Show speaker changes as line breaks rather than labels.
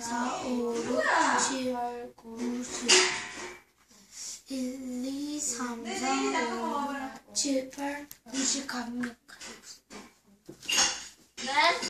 4, 5, 6, 7, 8, 9, 10 1, 2, 3, 4, 5, 6, 7, 8, 90 갑니까?